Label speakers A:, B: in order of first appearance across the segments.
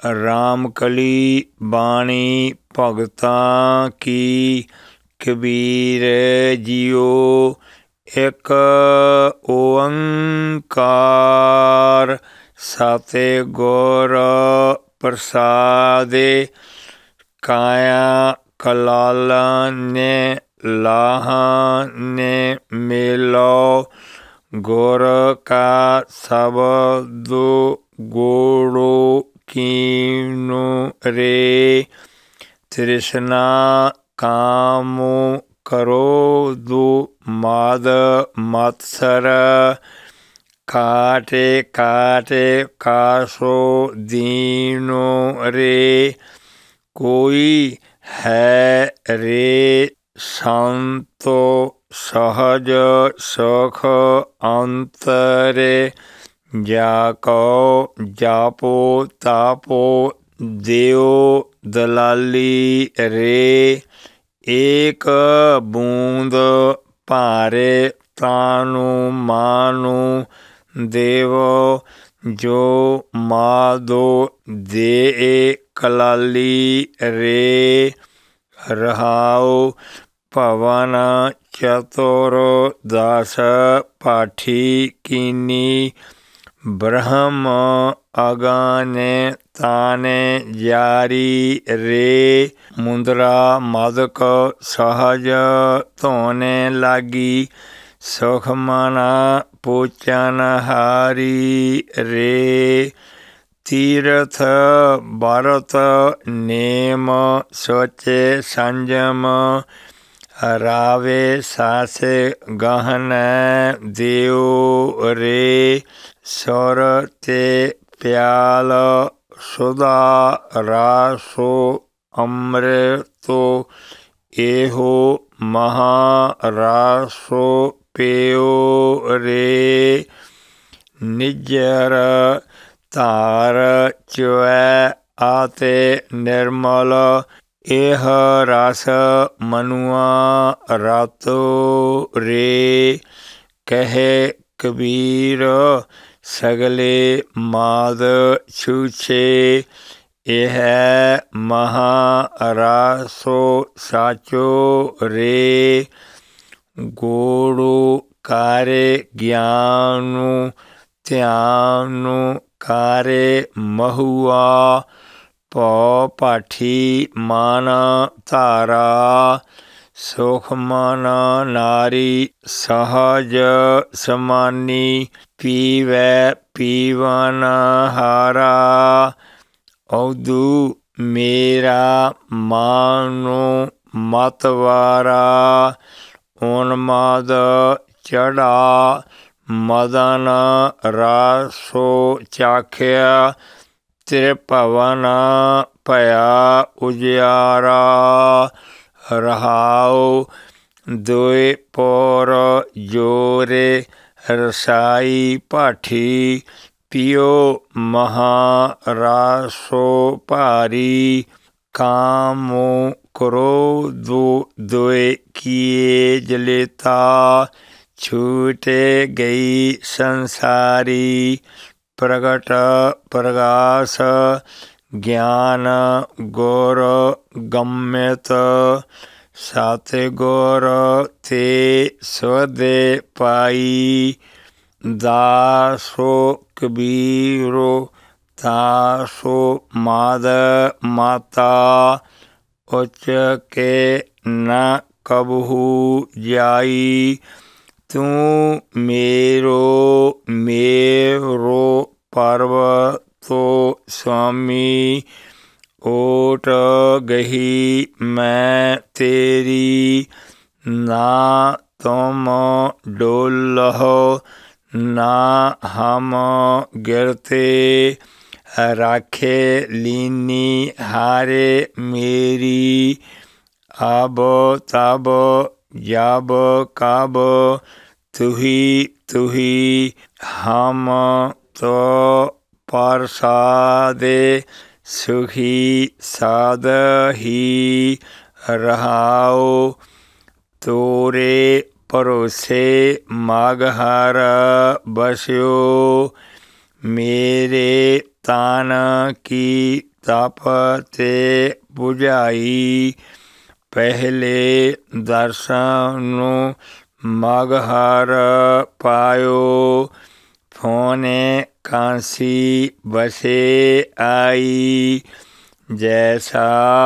A: रामकली बाणी भगतां की। कबीर जियो एक ओंकार सते गुर प्रसादे। काया कलाला ने लाहा ने मेलो गुर का शब्द गोड़ो कीनु रे। तृष्णा काम करो दो माद मत्सर। काटे काटे कासो दीनो रे। कोई है रे संतो सहज सुख अंतरे। जाको जापो तापो देव दलाली रे। एक बूंद पारे तानु मानु देव। जो मादो दे कलाली रे। रहाओ पवन चतुर दास पाठी कीनी। ब्रह्म अगाने ताने जारी रे। मुंद्रा मदक सहज धोने लागी। सुख मना पूचन हारी रे। तीर्थ भरत नेम सोचे संजम। रावे सासे गहन देव रे। सुर ते प्याल सुधा रासो अमृतो। एहो महारासो पेयो रे। निजर तार चुए आते निर्मल। एह रस मनुआ रातो रे। कहे कबीर सगले माद छूछे। यह महारासो साचो रे। गोड़ो कारे ज्ञानु ध्यानु कारे महुआ। पौ पाठी माना तारा। सुख माना नारी सहज समानी। पीवै पीवन हारा। औदू मेरा मानो मतवारा। उन्माद चढ़ा मदन रासो चाख्या। त्रिभुवन पया उजियारा। रहाओ दोए पोर जोरे रसाई पाठी। पियो महारासो भारी। कामो क्रोधो दोए किए जलेता। छूटे गई संसारी। प्रगट प्रगास ज्ञान गुर गम्यत। सतगुर ते सदे पाई। दासो कबीरो दासो माद माता। उच के न कबहू जाई। तू मेरो मेरो पर्वतो स्वामी। ओट गही मैं तेरी। ना तुम डोलहो ना हम गिरते। राखे लीनी हारे मेरी। अब तब जब कब तुही तुही। हम तो प्रसादे सुखी साध ही। रहाओ तोरे भरोसे माघहर बस्यो। मेरे तान की ਤਪ ਤੇ ਬੁਝਾਈ। ਪਹਿਲੇ ਦਰਸ਼ਨ ਨੂੰ ਮਗਹਰ ਪਾਇਓ। ਫੋਨੇ ਕਾਂਸੀ ਬਸੇ ਆਈ। ਜੈਸਾ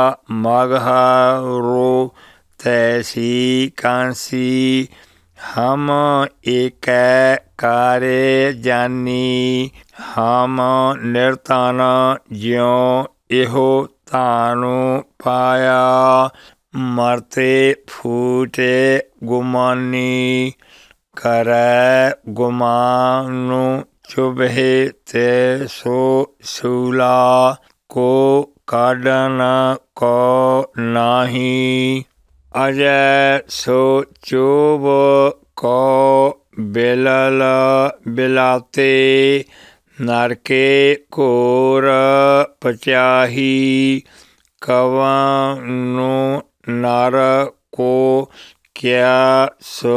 A: ਮਗਹਰੋ ਤੈਸੀ ਕਾਂਸੀ। ਹਮ ਏਕੈ ਕਾਰੇ ਜਾਨੀ। ਹਮ ਨਿਰਧਨ ਜਿਉ ਇਹੋ ਧਾਨੁ ਪਾਇਆ। ਮਰਤੇ ਫੂਟੇ ਗੁਮਾਨੀ। ਕਰੈ ਗੁਮਾਨੁ ਚੁਭੇ ਤੇ ਸੋ ਸੂਲਾ। ਕੋ ਕਾਢਨ ਕੋ ਨਾਹੀ। ਅਜੈ ਸੋ ਚੁਭ ਕੋ ਬਿਲਲ ਬਿਲਾਤੇ। ਨਰਕੇ ਘੋਰ ਪਚਾਹੀ। ਕਵਣੁ ਨਰ ਕੋ ਕਿਆ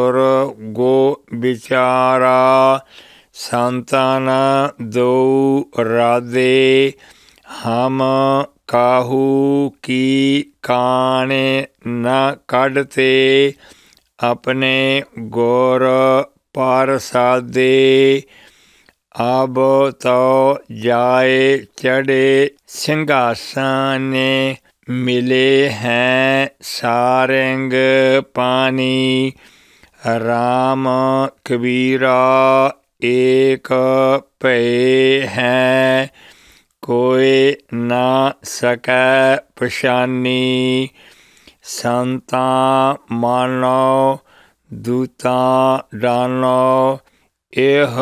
A: ਸੁਰਗੁ ਵਿਚਾਰਾ। ਸੰਤਨ ਦਉ ਰਾਧੇ। ਹਮ ਕਾਹੂ ਕੀ ਕਾਣੇ ਨ ਕੱਢਤੇ। ਆਪਣੇ ਗੁਰ ਪ੍ਰਸਾਦੇ। ਅਬ ਤੋ ਜਾਏ ਚੜ੍ਹੇ ਸਿੰਘਾਸਨੇ। ਮਿਲੇ ਹੈ ਸਾਰੰਗ ਪਾਣੀ। ਰਾਮ ਕਬੀਰਾ ਏਕ ਭਏ ਹੈ। ਕੋਇ ਨਾ ਸਕੈ ਪਛਾਨੀ। ਸੰਤਾਂ ਮਾਨੋ ਦੂਤਾਂ ਡਾਨੋ। ਇਹ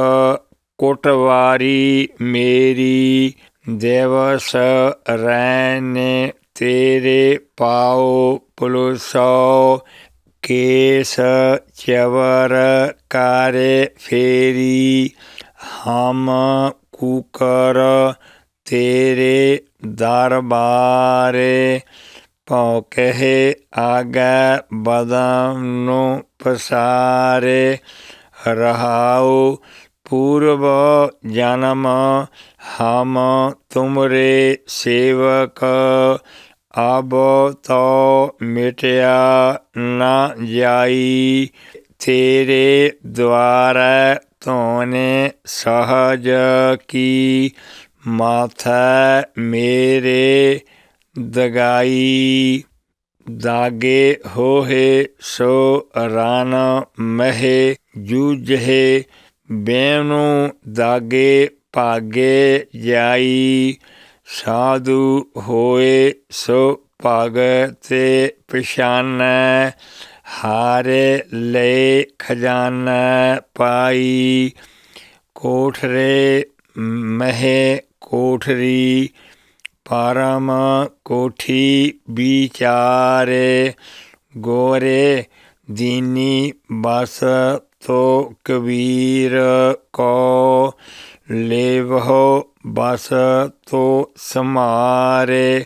A: ਕੁਟਵਾਰੀ ਮੇਰੀ। ਦਿਵਸ ਰੈਣੇ ਤੇਰੇ ਪਾਉ ਪੁਲਸੋ। ਕੇਸ ਚਵਰ ਕਾਰੇ ਫੇਰੀ। ਹਮ ਕੂਕਰ ਤੇਰੇ ਦਰਬਾਰੇ। ਭੌਕਹਿ ਆਗੈ ਬਦਨੁ ਪਸਾਰੇ। ਰਹਾਉ ਪੂਰਬ ਜਨਮ ਹਮ ਤੁਮਰੇ ਸੇਵਕ। ਅਬ ਤੋ ਮਿਟਿਆ ਨ ਜਾਈ। ਤੇਰੇ ਦੁਆਰੈ ਧੋਣੇ ਸਹਜ ਕੀ। ਮਾਥੈ ਮੇਰੇ ਦਗਾਈ। ਦਾਗੇ ਹੋਏ ਸੋ ਰਨ ਮਹੇ ਜੂਝੇ। ਬੇਣੁ ਦਾਗੇ ਭਾਗੇ ਜਾਈ। ਸਾਧੂ ਹੋਏ ਸੋ ਭਗਤ ਪਛਾਨੈ। ਹਾਰੇ ਲਏ ਖਜ਼ਾਨੈ ਪਾਈ। ਕੋਠਰੇ ਮਹੇ ਕੋਠਰੀ। ਪਰਮ ਕੋਠੀ ਵਿਚਾਰੇ। ਗੋਰੇ ਦੀਨੀ ਬਸ ਤੋ ਕਬੀਰ ਕੋ। ਲੇਵਹੁ ਬਸ ਤੋ ਸਮਾਰੇ।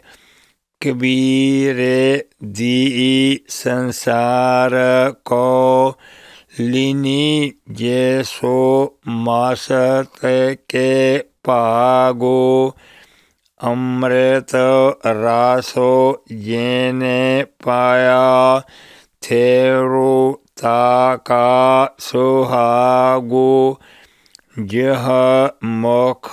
A: ਕਬੀਰੇ ਦੀ ਸੰਸਾਰ ਕੋ। ਲੀਨੀ ਜੇ ਸੋ ਮਾਸਤ ਕੇ ਭਾਗੋ। ਅੰਮ੍ਰਿਤ ਰਾਸੋ ਜੇਨੇ ਪਾਇਆ। ਥੇਰੋ ਤਾਕਾ ਸੁਹਾਗੋ। ਜਿਹ ਮੁਖ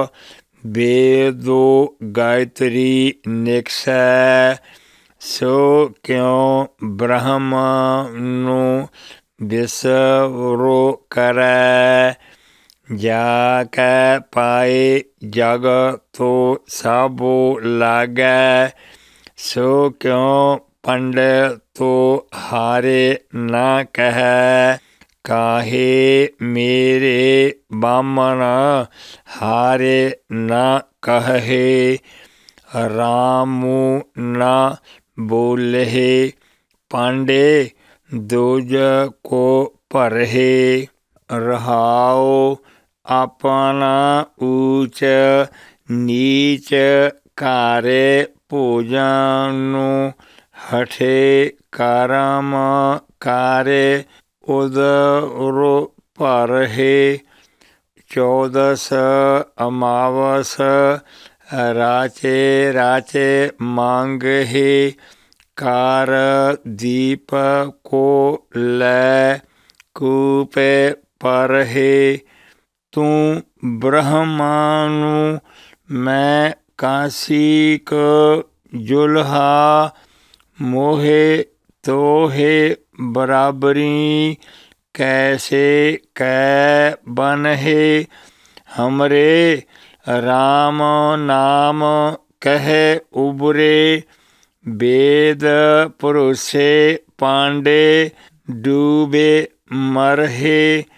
A: ਵੇਦੋ ਗਾਇਤਰੀ ਨਿਕਸੈ। ਸੋ ਕਿਉ ਬ੍ਰਹਮ ਨੂੰ ਵਿਸਰੋ ਕਰੈ। ਜਾ ਕੈ ਪਾਏ ਜਗ ਤੋ ਸਭੁ ਲਾਗੈ। ਸੋ ਕਿਉ ਪੰਡਿਤੁ ਹਾਰੇ ਨ ਕਹੈ। ਕਾਹੇ ਮੇਰੇ ਬਾਮਨ ਹਾਰੇ ਨ ਕਹੈ। ਰਾਮੁ ਨ ਬੋਲਹਿ ਪਾਂਡੇ ਦੋਜਕੁ ਭਰਹਿ। ਰਹਾਉ ਆਪਨਾ ਊਚ ਨੀਚ ਘਾਰੇ ਭੋਜਨੁ। ਹਠੇ ਕਰਮ ਕਾਰੇ ਉਦਰੁ ਭਰਹਿ। ਚੌਦਸ ਅਮਾਵਸ राचे राचे मांगहि कार दीप को लै कूपे परहि तू ब्रह्मानु मैं काशिक जुल्हा मोहे तोहे बराबरी कैसे कै बनहे हमरे राम नाम कह उबरे वेद पुरुषे पांडे डूबे मरहे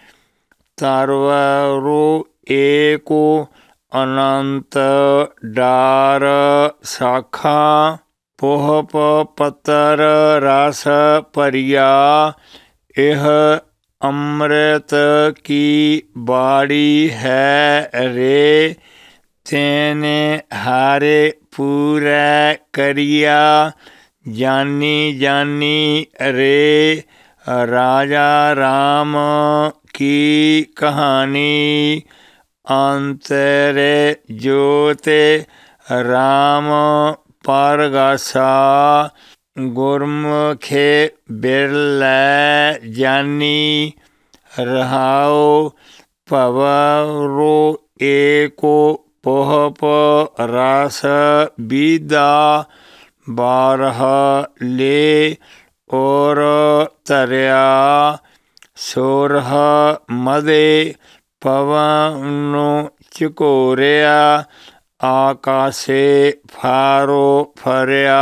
A: तारवरो एको अनंत डार शाखा पोहप पतर रस परिया यह अमृत की बाड़ी है रे तेने हारे पूरा करिया जानी जानी रे राजा राम की कहानी अंतरे ज्योते राम परगासा गुरमुखे बिरलै जानी रहाओ पवरो एको पोहप रस विदा बारह ले और तरया सोरह मदे पवनो चकोरिया आकाशे फारो फरिया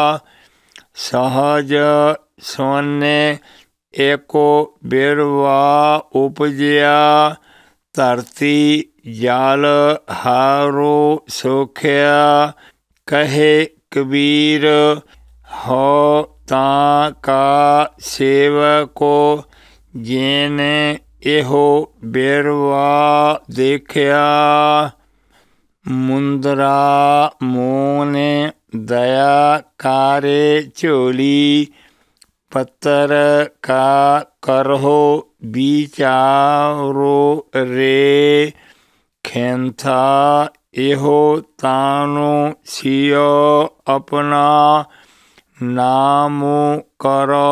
A: सहज सोने एको बिरवा उपजिया धरती जाल हारो सोखिया कहे कबीर हो तां का सेवको जेने एहो बिरवा देखिया मुंदरा मोने दया कारे चोली पत्थर का करहो विचारो रे खेंथा एहो तानो सियो अपना नामो करो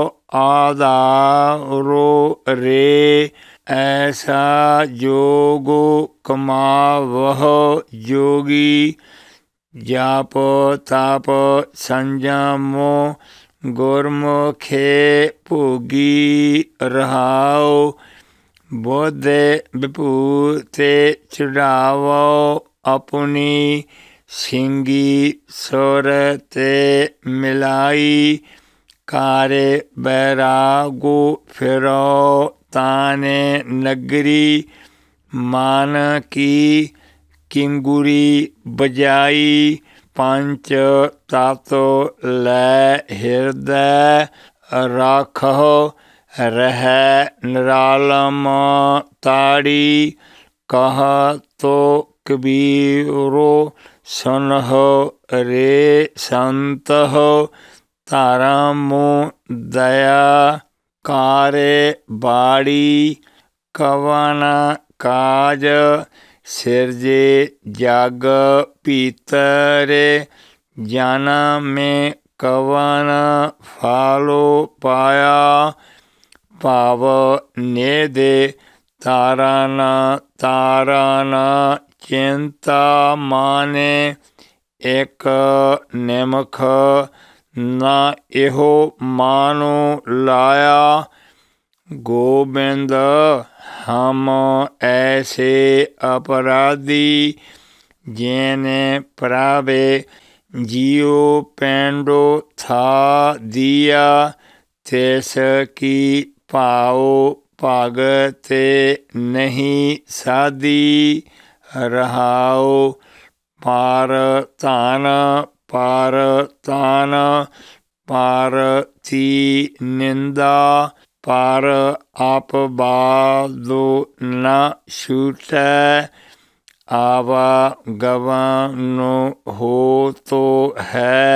A: आधारो रे ऐसा जोगो कमावह जोगी जाप ताप संयमो गुरमुखे भोगी रहाओ बोधे विभूते चढ़ावो अपनी सिंगी सुरते मिलाई कारे बैरागो फिरो ताने नगरी मान की किंगुरी बजाई पंच तातो लै हृदय राखो रह निरालम ताड़ी कह तो कबीरो सुनहो रे संत हो तारा मो दया कारे बाड़ी कवन काज सिरजे जग पीतरे जाना में कवन फालो पाया पाव ने दे ताराना चिंता माने एक निमख ना एहो मानो लाया गोविंद हम ऐसे अपराधी जेने प्रावे जियो पेंडो था दिया तेस की पाओ पागते नहीं सादी रहाओ पार तान पारती निंदा पार आप बादो न छूटे आवा गवानो हो तो है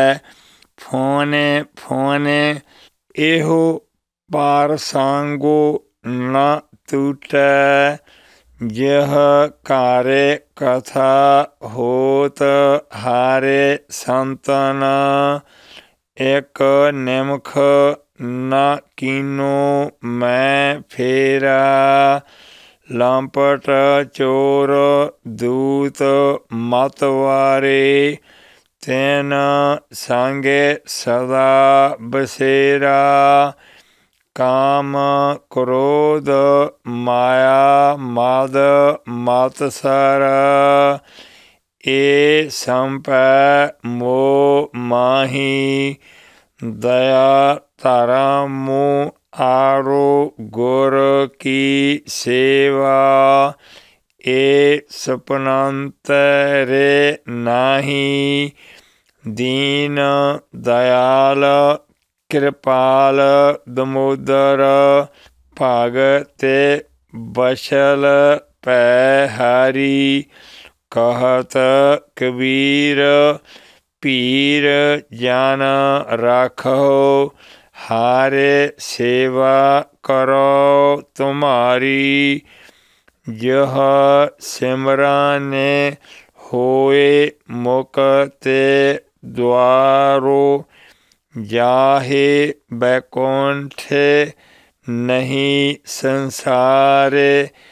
A: फोने एहो पार सांगो न टूटे यह कारे कथा होत हारे संतन एक निमख न कीनो मैं फेरा लंपट चोर दूत मतवारे तेन संगे सदा बसेरा काम क्रोध माया मद मत्सर ए संपै मोह माही दया धर्म आरो गुर की सेवा ए सपनंत रे नाही दीन दयाल कृपाल दमोदर भगत बशल पै हरि कहत कबीर पीर जान राखो हारे सेवा करो तुम्हारी यह सिमरने होए मुक्ते द्वारो जाहे बैकुंठ नहीं संसारे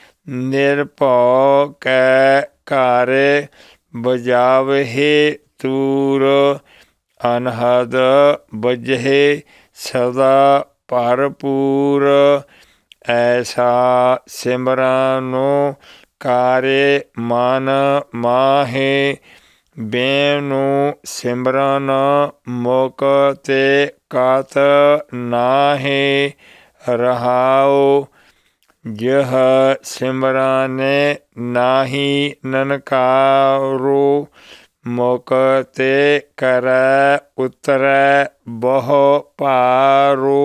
A: निरभौ कै कार्य बजावहे तूर अनहद बजहे सदा भरपूर ऐसा सिमरनो कार्य मन माहे बेनु सिमरन मुक्ते कत नाहे रहाओ यह सिमरने नाही ननकारो मुक्ते करे उतरै बहु पारो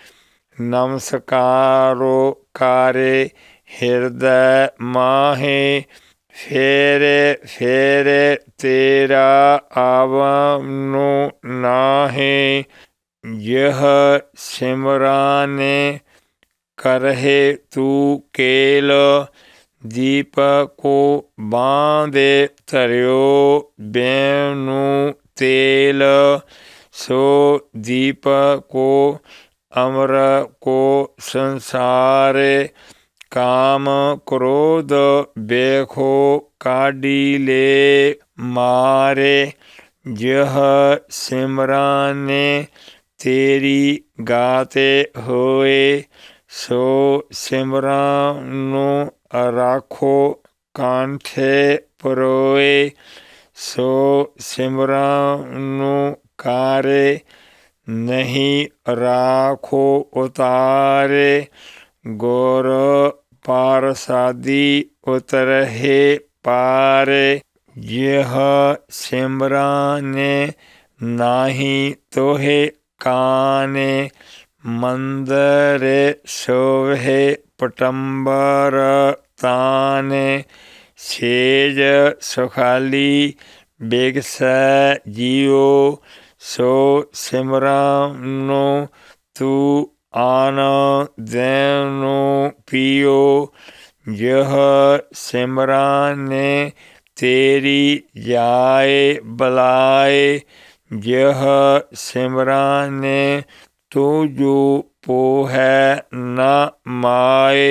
A: नमस्कारो कारे हृदय माहे फेरे फेरे तेरा आवनु नाहे यह सिमराने करहे तू केल दीप को बांधे तरियो बेनु तेल सो दीप को अमर को संसारे काम क्रोध बेखो काडी ले मारे यह सिमराने तेरी गाते होए सो सिमरानो राखो कांठे परोए सो सिमरानो कारे नहीं राखो उतारे गोर पारसादी उतरहे पारे यह सिमराने नाही तोहे काने मंदर शोभे पटंबर ताने सेज सुखाली बेगस जियो सो सिमरानो तू आन देनो पियो यह सिमराने तेरी जाए बलाए यह सिमराने तू जो पोहै न माए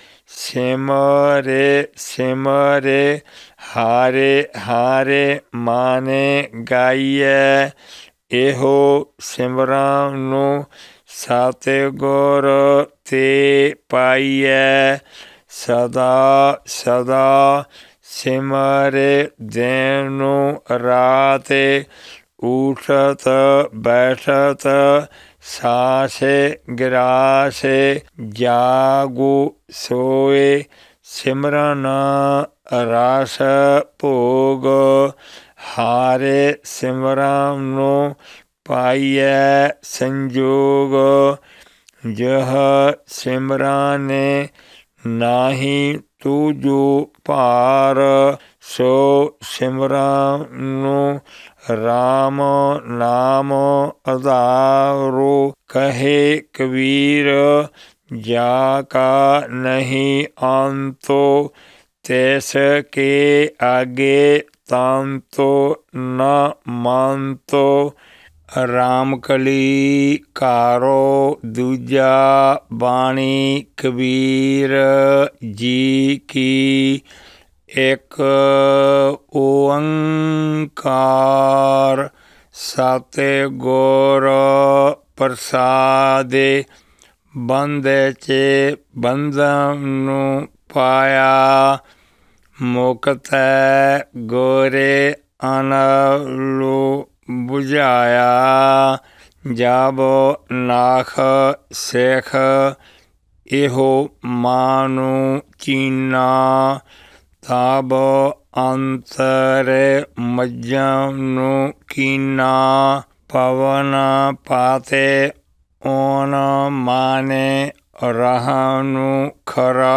A: सिमरे सिमरे हारे हारे माने गाइए एहो सिमरानो सतगुर ते पाइए सदा सदा सिमरे देनो राते उठत बैठत सासे गिरासे जागो सोए सिमरन रास भोग हारे सिमरनो पाइए संजोग यह सिमराने नाही तू जो पार सो सिमरनो राम नाम आधारो कहे कबीर जाका नहीं अंतो तैस के आगे तांतो न मानतो। रामकली कारो दूजा बाणी कबीर जी की। एक ओंकार सत गुर प्रसादे। बंदे चे बंधन पाया। मुक्त गोरे अनलो बुझाया। जब नाख शेख एहो मानु चीना। तब अंतर मज्जनु कीना। पवन पाते ओन माने रहनु खरा।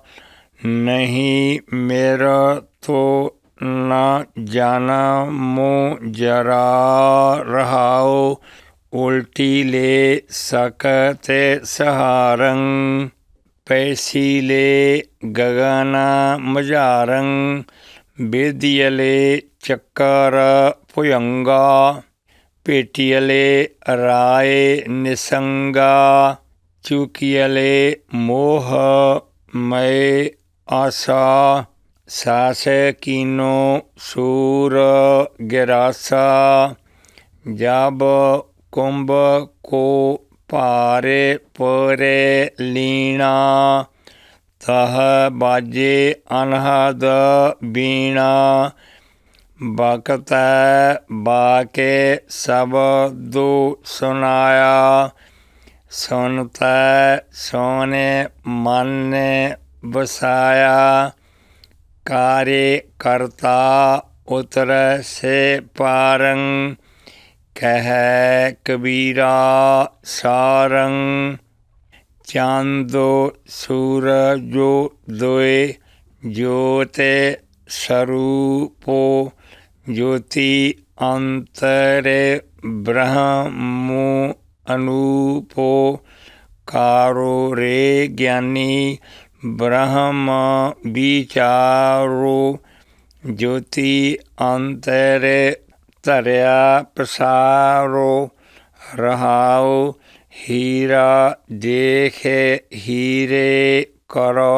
A: नहीं मेरा तो न जाना मो जरा रहाओ। उल्टी ले सकते सहारंग। पैसीले गगना मजारंग। बेदियले चक्कर पुयंगा। पेटियले राय निसंगा। चुकियले मोह मय आशा। सास कीनो सूर गिरासा। जब कुंभ को पारे परे लीना। तह बाजे अनहद बीणा। बकत बाके सब दो सुनाया। सुनत सोने मन ने बसाया। कार्य करता उतर से पारंग। कह कबीरा सारंग। चांदो सूरजो दोए ज्योते स्वरूपो। ज्योति अंतरे ब्रह्मो अनूपो। कारो रे ज्ञानी ब्रह्म विचारो। ज्योति अंतरे तरया प्रसारो। रहाओ हीरा देखे हीरे करो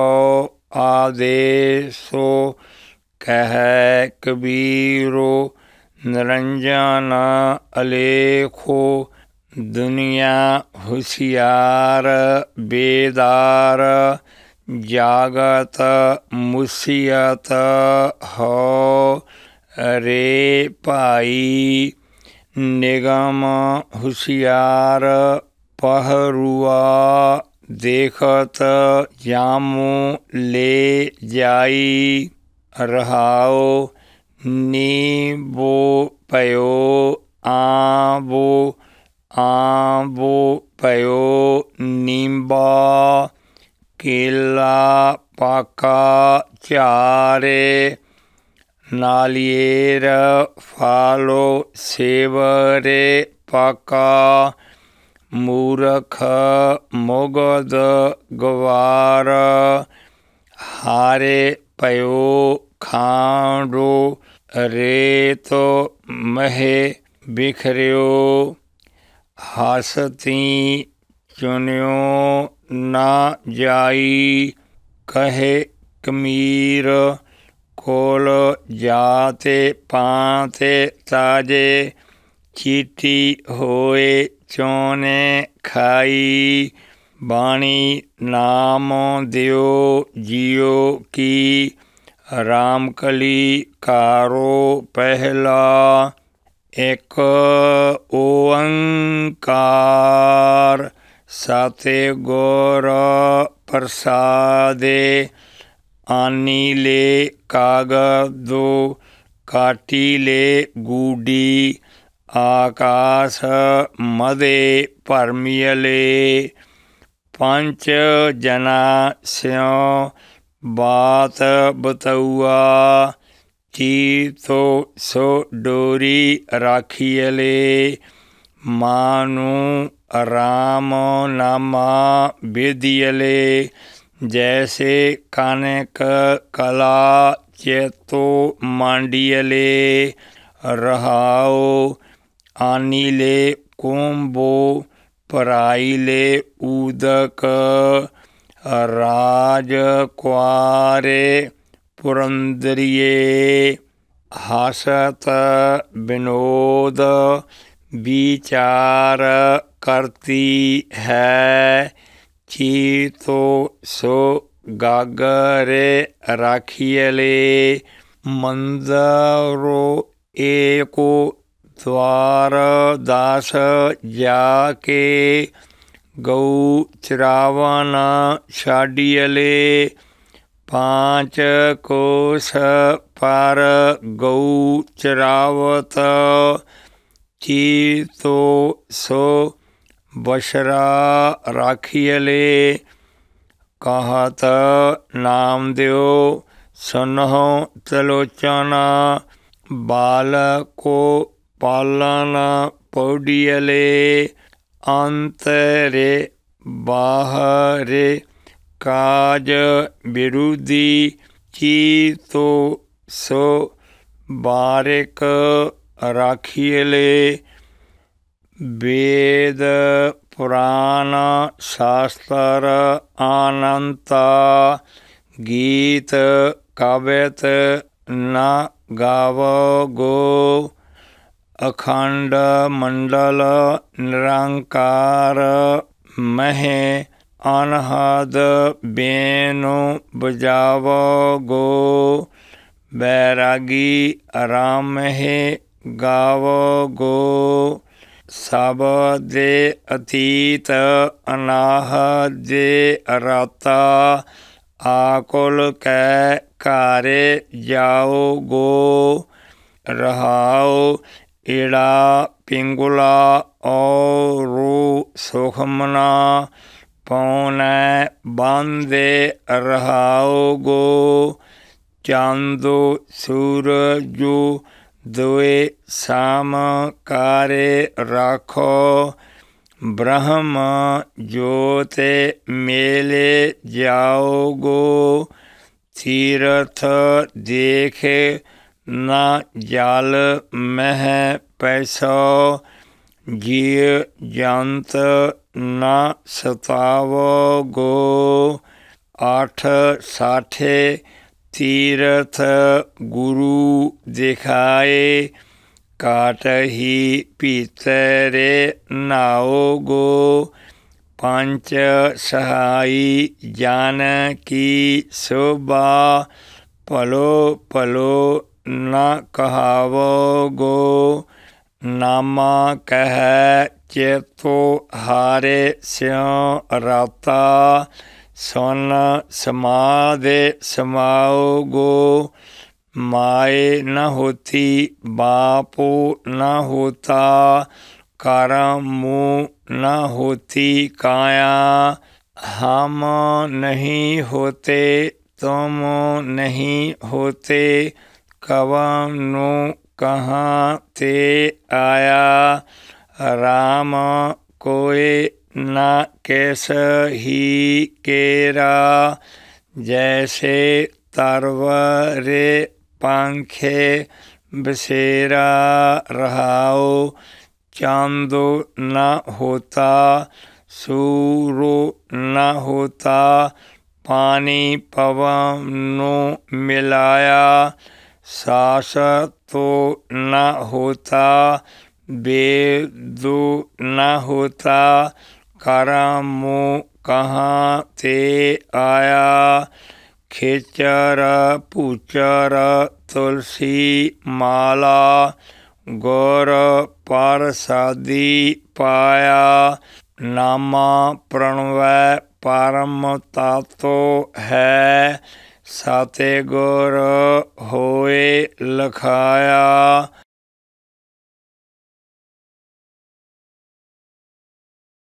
A: आदेशो। कह कबीरो निरंजन अलेखो। दुनिया होशियार बेदार। जागत मुसियत हो रे पाई। निगम होशियार पहरुआ। देखत जामो ले जाई। रहाओ नीबो पयो आबो। आबो पयो नींबा। केला पाका चारे। नालियर फालो सेवरे पाका। मूर्ख मुगद गवार। हारे पयो खांडो। रेतो महे बिखरियो। हसती चुनियो ना जाई। कहे कमीर कोल जाते पाते ताजे। चीटी होए चोने खाई। बाणी नाम दियो जियो की। रामकली कारो पहला। एक ओंकार सते गुर प्रसादे। आनीले कागदो काटीले गूडी। आकाश मदे परमियले। पंच जना स्यों बात बतौआ। चीतो सो डोरी राखियले। मानु राम नामा बेदियले। जैसे कनक कला चेतो मांडियले रहाओ आनीले कोम्बो पराइले उदक राजकुआरे पुरंदरिये हसत विनोद विचार करती है चीतो सो गागरे राखियले मंदरो एको द्वार दास जाके गौ चरावन छाडियले पांच कोस पर गौ चरावत चीतो सो बशरा राखियले कहत नामदेव सुनहो त्रिलोचना बालको पालन पौडियले अंतरे बाहरे काज विरुद्धि चीतो सो बारिक राखियले वेद पुराण शास्त्र अनंता गीत कवित न गावगो अखंड मंडल निरंकार महे अनहद बेनु बजावगो बैरागी राम है गावगो सब दे अतीत अनाहत दे राता आकुल कै कारे जाओगो रहाओ इड़ा पिंगुला और सुखमना पौने बांधे रहाओगो चांदो सूरजो दोए साम कारे राखो ब्रह्म ज्योते मेले जाओगो तीर्थ देखे न जाल मह पैसो जीव जंत न सतावगो आठ साठे तीर्थ गुरु दिखाए काटही पीतरे नाओगो पंच सहाई जान की शोभा पलो पलो न कहावगो नामा कह चेतो हारे स्यों राता सुन समाधे समाओगो माए न होती बापो न होता करम मुँह न होती काया हम नहीं होते तुम नहीं होते कवनो कहाँ ते आया राम कोई न कैस ही केरा जैसे तरवरे पंखे बसेरा रहाओ चांदो न होता सूरो न होता पानी पवनो मिलाया सास तो न होता वेदो न होता करमो कहाँ ते आया खेचर पूचर तुलसी माला गौर परसादी पाया नामा प्रणव परम तातो है साते गौर होए लखाया